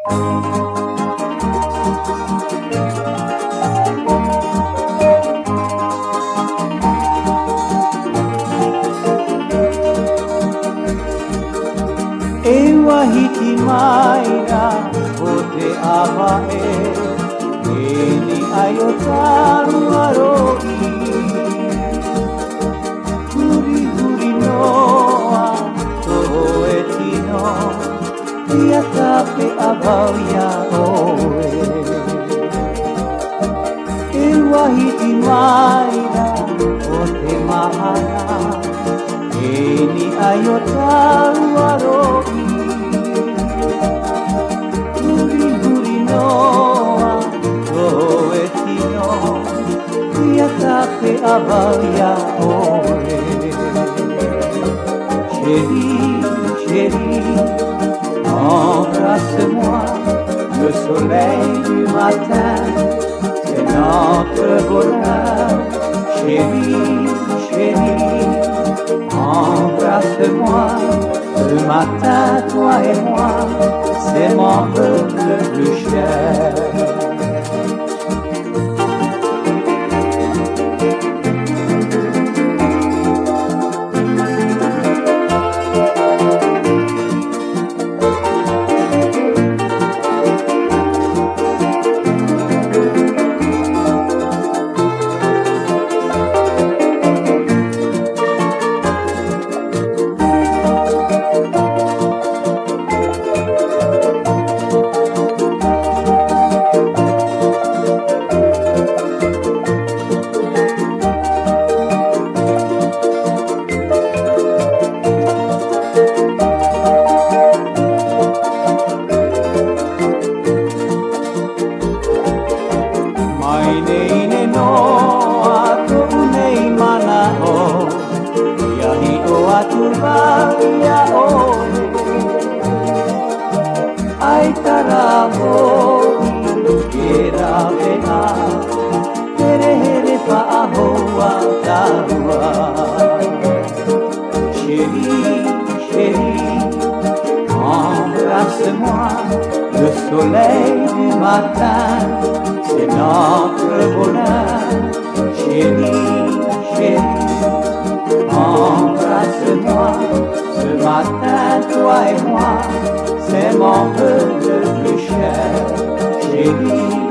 Ewa hiti maina o te awa Eni ayo taru aroi Huri huri noa toho e tino Ia kape avau ia oe Ewa hiti maina o te mahana Eni ayo taru aroi Huri huri noa toho e tino Ia kape avau ia oe Chérie, chérie, embrasse-moi Le soleil du matin, c'est notre bonheur Chérie, chérie, embrasse-moi Ce matin, toi et moi, c'est mon vœu le plus cher Nei noa to'u nei mana o Iahi o atu ia oe Ai tara hoi e rawea Here here pa'ahoa tahua Chérie, chérie, embrasse-moi Le soleil du matin C'est notre bonheur, chérie, chérie, embrasse-moi. Ce matin, toi et moi, c'est mon vœu le plus cher, chérie.